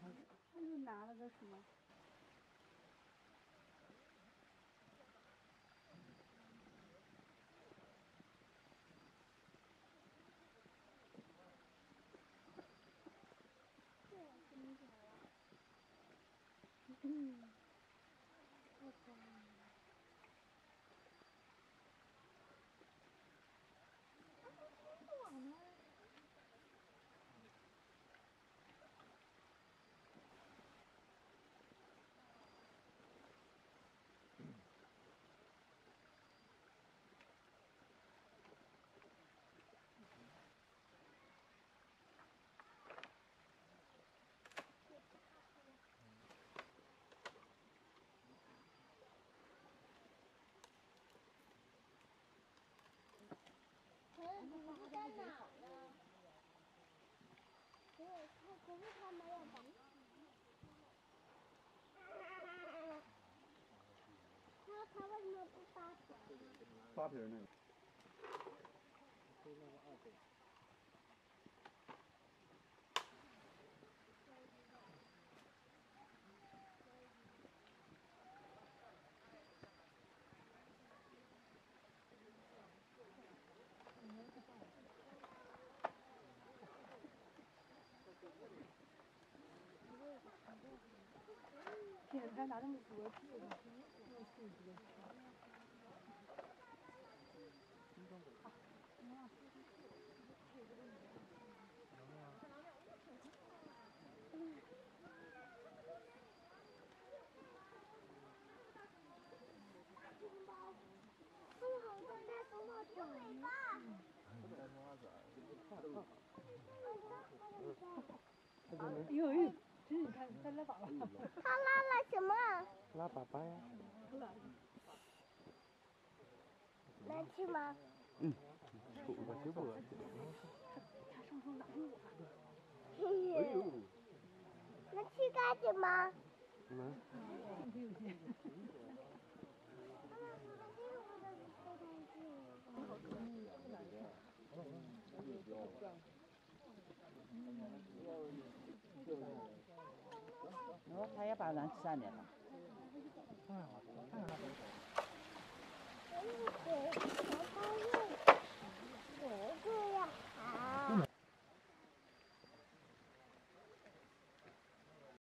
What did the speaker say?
他就拿了个什么？ 你在哪呢？可是他没有把。他为什么不扒皮？ 扒皮那个。 天，他拿那么多屁股，呦呦，这你看，他拉粑粑。 他拉了什么？ 拉粑粑呀。 能吃吗？ 嗯，我吃不饿。 他上头拿着我。 哎呦。 能吃干净吗？ 能。 他也把咱吃下来了。 看看他。